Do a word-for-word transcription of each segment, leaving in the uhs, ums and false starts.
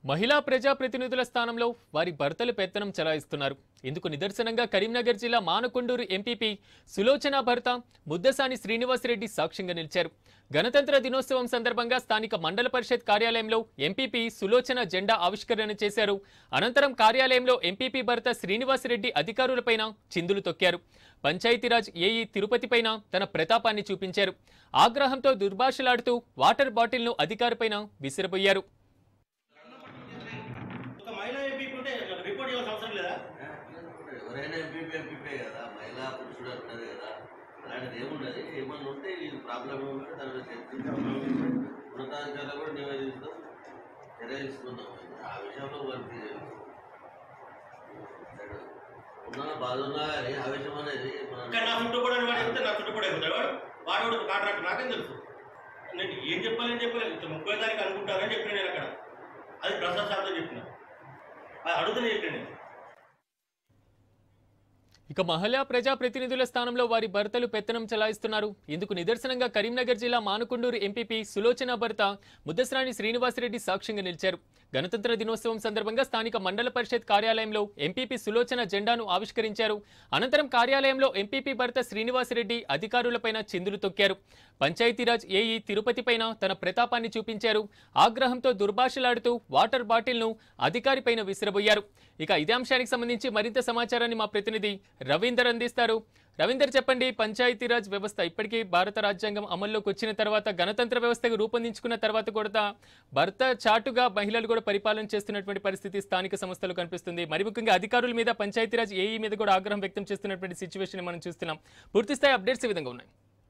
మహిళా ప్రజాప్రతినిధుల స్థానంలో వారి భర్తలు పెత్తనం చెలాయిస్తున్నారు. ఇందుకు నిదర్శనంగా కరీంనగర్ జిల్లా మానకొండూరు ఎంపీపీ సులోచన భర్త ముద్దసాని శ్రీనివాసరెడ్డి సాక్ష్యంగా నిలిచారు. గణతంత్ర దినోత్సవం సందర్భంగా స్థానిక మండల పరిషత్ కార్యాలయంలో ఎంపీపీ సులోచన జెండా ఆవిష్కరణ చేశారు. అనంతరం కార్యాలయంలో ఎంపీపీ భర్త శ్రీనివాసరెడ్డి అధికారులపైన చిందులు తొక్కారు. పంచాయతీరాజ్ ఏఈ తిరుపతిపైన తన ప్రతాపాన్ని చూపించారు. ఆగ్రహంతో దుర్భాషలాడుతూ వాటర్ బాటిల్ను అధికారిపైన విసిరబోయారు. రిపోర్ట్ చేయాల్సిన అవసరం లేదా? ఎవరైనా ఎంపీపీ ఎంపీపీ కదా, మహిళా పురుషుడు అంటున్నది కదా, అలాంటిది ఏమున్నది. ఏమన్నా ఉంటే ఈ ప్రాబ్లం ఏమంటే దాని చర్చించాం, ఉన్నతాధికారులు కూడా నివేదిస్తాం, చర్య తీసుకుందాం. ఆ విషయంలో వారికి ఉన్న బాధ ఉన్నా కానీ ఆవేశం అనేది నా చుట్టూ కూడా వాడు నా చుట్టూ కూడా అవుతాడు వాడు వాడు కాంట్రాక్ట్ నాకేం తెలుసు. నేను ఏం చెప్పాలని చెప్పలేదు. ముప్పై తారీఖు అనుకుంటారని చెప్పిన నేను అక్కడ అది ప్రసాద్ సార్తో చెప్పిన అడుగుతూనే చెప్పిన. ఇక మహిళా ప్రజాప్రతినిధుల స్థానంలో వారి భర్తలు పెత్తనం చెలాయిస్తున్నారు. ఇందుకు నిదర్శనంగా కరీంనగర్ జిల్లా మానకొండూరు ఎంపీపీ సులోచన భర్త ముద్దసాని శ్రీనివాసరెడ్డి సాక్ష్యంగా నిలిచారు. గణతంత్ర దినోత్సవం సందర్భంగా స్థానిక మండల పరిషత్ కార్యాలయంలో ఎంపీపీ సులోచన జెండాను ఆవిష్కరించారు. అనంతరం కార్యాలయంలో ఎంపీపీ భర్త శ్రీనివాసరెడ్డి అధికారులపైన చిందులు తొక్కారు. పంచాయతీరాజ్ ఏఈ తిరుపతిపైన తన ప్రతాపాన్ని చూపించారు. ఆగ్రహంతో దుర్భాషలాడుతూ వాటర్ బాటిల్ను అధికారిపైన విసిరబోయారు. ఇక ఇదే అంశానికి సంబంధించి మరింత సమాచారాన్ని మా ప్రతినిధి రవీందర్ అందిస్తారు. రవీందర్, చెప్పండి. పంచాయతీరాజ్ వ్యవస్థ ఇప్పటికీ భారత రాజ్యాంగం అమల్లోకి వచ్చిన తర్వాత, గణతంత్ర వ్యవస్థగా రూపొందించుకున్న తర్వాత కూడా భర్త చాటుగా మహిళలు కూడా పరిపాలన చేస్తున్నటువంటి పరిస్థితి స్థానిక సంస్థలు కనిపిస్తుంది. మరి ముఖ్యంగా అధికారుల మీద, పంచాయతీరాజ్ ఏఈ మీద కూడా ఆగ్రహం వ్యక్తం చేస్తున్నటువంటి సిచ్యువేషన్ మనం చూస్తున్నాం. పూర్తిస్థాయి అప్డేట్స్ ఏ విధంగా ఉన్నాయి?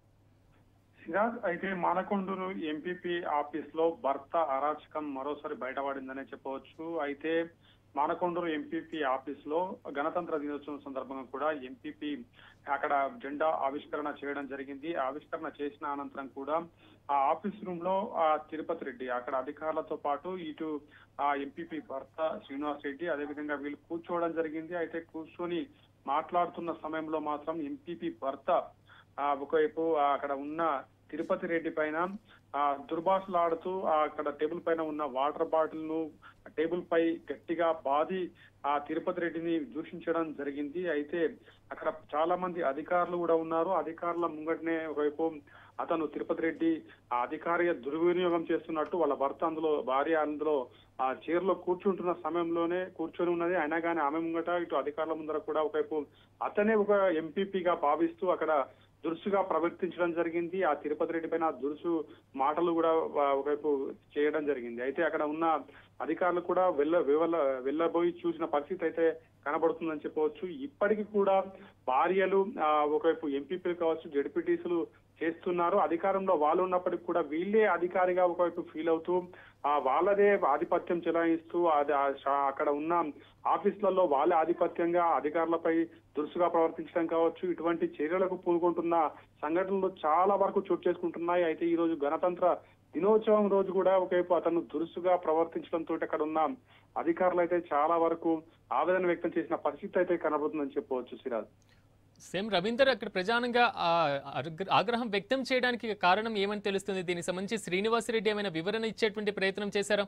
సిరాజ్, అయితే మానకొండూరు ఎంపీపీ ఆఫీస్ లో భర్త అరాచకం మరోసారి బయటపడిందనే చెప్పవచ్చు. అయితే మానకొండూరు ఎంపీపీ ఆఫీస్ లో గణతంత్ర దినోత్సవం సందర్భంగా కూడా ఎంపీపీ అక్కడ జెండా ఆవిష్కరణ చేయడం జరిగింది. ఆవిష్కరణ చేసిన అనంతరం కూడా ఆ ఆఫీస్ రూమ్ లో ఆ తిరుపతి రెడ్డి అక్కడ అధికారులతో పాటు ఇటు ఆ ఎంపీపీ భర్త శ్రీనివాస్ రెడ్డి అదేవిధంగా వీళ్ళు కూర్చోవడం జరిగింది. అయితే కూర్చొని మాట్లాడుతున్న సమయంలో మాత్రం ఎంపీపీ భర్త ఆ ఒకవైపు అక్కడ ఉన్న తిరుపతి రెడ్డి పైన ఆ దుర్భాషలాడుతూ అక్కడ టేబుల్ పైన ఉన్న వాటర్ బాటిల్ ను టేబుల్ పై గట్టిగా బాది ఆ తిరుపతి రెడ్డిని దూషించడం జరిగింది. అయితే అక్కడ చాలా మంది అధికారులు కూడా ఉన్నారు. అధికారుల ముంగటనే ఒకవైపు అతను తిరుపతి రెడ్డి ఆ అధికారి దుర్వినియోగం చేస్తున్నట్టు వాళ్ళ భర్త అందులో భార్య అందులో ఆ చైర్ లో కూర్చుంటున్న సమయంలోనే కూర్చొని ఉన్నది. అయినా కానీ ఆమె ముంగట ఇటు అధికారుల ముందర కూడా ఒకవైపు అతనే ఒక ఎంపీపీగా భావిస్తూ అక్కడ దురుసుగా ప్రవర్తించడం జరిగింది. ఆ తిరుపతి రెడ్డి పైన దురుసు మాటలు కూడా ఒకవైపు చేయడం జరిగింది. అయితే అక్కడ ఉన్న అధికారులు కూడా వెళ్ళ వెళ్ళ వెళ్ళబోయి చూసిన పరిస్థితి అయితే కనబడుతుందని చెప్పవచ్చు. ఇప్పటికీ కూడా భార్యలు ఆ ఒకవైపు ఎంపీపీలు కావచ్చు, జడ్పీటీసీలు చేస్తున్నారు. అధికారంలో వాళ్ళు ఉన్నప్పటికీ కూడా వీళ్ళే అధికారిగా ఒకవైపు ఫీల్ అవుతూ ఆ వాళ్ళదే ఆధిపత్యం చెలాయిస్తూ అది అక్కడ ఉన్న ఆఫీసులలో వాళ్ళే ఆధిపత్యంగా అధికారులపై దురుసుగా ప్రవర్తించడం కావచ్చు, ఇటువంటి చర్యలకు పూనుకుంటున్న సంఘటనలు చాలా వరకు చోటు చేసుకుంటున్నాయి. అయితే ఈ రోజు గణతంత్ర దినోత్సవం రోజు కూడా ఒకవైపు అతను దురుసుగా ప్రవర్తించడంతో అక్కడ ఉన్న అధికారులు అయితే చాలా వరకు ఆవేదన వ్యక్తం చేసిన పరిస్థితి అయితే కనబడుతుందని చెప్పవచ్చు. సిరాజ్, సేమ్ రవీందర్, అక్కడ ప్రధానంగా ఆగ్రహం వ్యక్తం చేయడానికి కారణం ఏమని తెలుస్తుంది? దీనికి సంబంధించి శ్రీనివాసరెడ్డి ఏమైనా వివరణ ఇచ్చేటువంటి ప్రయత్నం చేశారా?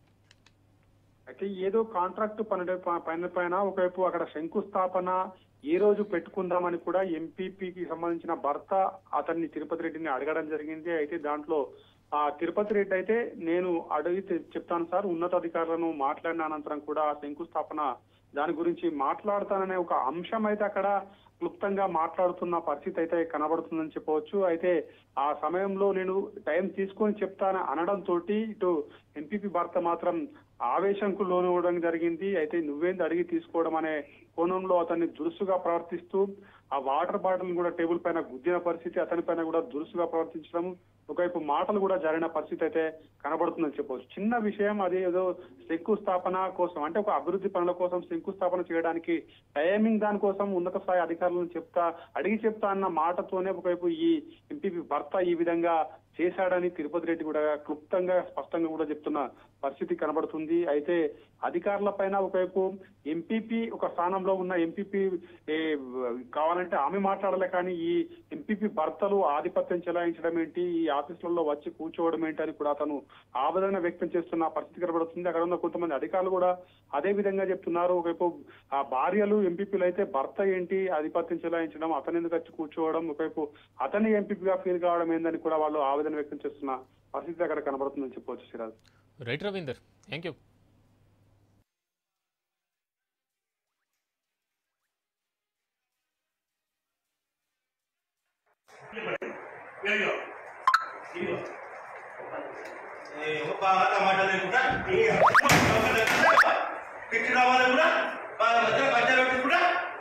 అయితే ఏదో కాంట్రాక్ట్ పని పైన పైన ఒకవైపు అక్కడ శంకుస్థాపన ఏ రోజు పెట్టుకుందామని కూడా ఎంపీపీకి సంబంధించిన భర్త అతన్ని తిరుపతి రెడ్డిని అడగడం జరిగింది. అయితే దాంట్లో ఆ తిరుపతి రెడ్డి అయితే నేను అడిగి చెప్తాను సార్, ఉన్నతాధికారులను మాట్లాడిన అనంతరం కూడా శంకుస్థాపన దాని గురించి మాట్లాడతాననే ఒక అంశం అయితే అక్కడ క్లుప్తంగా మాట్లాడుతున్న పరిస్థితి అయితే కనబడుతుందని చెప్పవచ్చు. అయితే ఆ సమయంలో నేను టైం తీసుకొని చెప్తాను అనడంతో ఇటు ఎంపీపీ భర్త మాత్రం ఆవేశంకు లోనవడం జరిగింది. అయితే నువ్వేంది అడిగి తీసుకోవడం అనే కోణంలో అతన్ని దురుసుగా ప్రవర్తిస్తూ ఆ వాటర్ బాటిల్ కూడా టేబుల్ పైన గుద్దిన పరిస్థితి, అతని పైన కూడా దురుసుగా ప్రవర్తించడం, ఒకవైపు మాటలు కూడా జరిగిన పరిస్థితి అయితే కనబడుతుందని చెప్పవచ్చు. చిన్న విషయం, అది ఏదో శంకుస్థాపన కోసం అంటే ఒక అభివృద్ధి పనుల కోసం శంకుస్థాపన చేయడానికి టైమింగ్ దానికోసం ఉన్నత స్థాయి అధికారులను చెప్తా అడిగి చెప్తా అన్న మాటతోనే ఒకవైపు ఈ ఎంపీపీ భర్త ఈ విధంగా చేశాడని తిరుపతి రెడ్డి కూడా క్లుప్తంగా స్పష్టంగా కూడా చెప్తున్న పరిస్థితి కనబడుతుంది. అయితే అధికారుల పైన ఒకవైపు ఎంపీపీ ఒక స్థానంలో ఉన్న ఎంపీపీ కావాలంటే ఆమె మాట్లాడాలి, కానీ ఈ ఎంపీపీ భర్తలు ఆధిపత్యం చెలాయించడం ఏంటి, ఈ ఆఫీసులలో వచ్చి కూర్చోవడం ఏంటి అని కూడా అతను ఆవేదన వ్యక్తం చేస్తున్న పరిస్థితి కనబడుతుంది. అక్కడ ఉన్న కొంతమంది అధికారులు కూడా అదే విధంగా చెప్తున్నారు. ఒకవైపు ఆ భార్యలు ఎంపీపీలు అయితే భర్త ఏంటి ఆధిపత్యం చెలాయించడం, అతను ఎందుకు వచ్చి కూర్చోవడం, ఒకవైపు అతన్ని ఎంపీపీగా ఫీల్ కావడం ఏందని కూడా వాళ్ళు ఆవేదన వ్యక్తం చేస్తున్న పరిస్థితి అక్కడ కనబడుతుందని చెప్పవచ్చు. Siraj. Right Ravinder, thank you. Tomato లేకుండా పిచ్చి రావాలి కూడా వాళ్ళ మధ్య మధ్యలో కూడా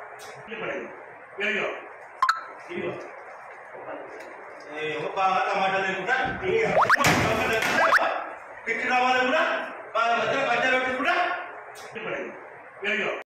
టమాటా లేకుండా పిచ్చి రావాలి కూడా వాళ్ళ మధ్య మధ్యలో కూడా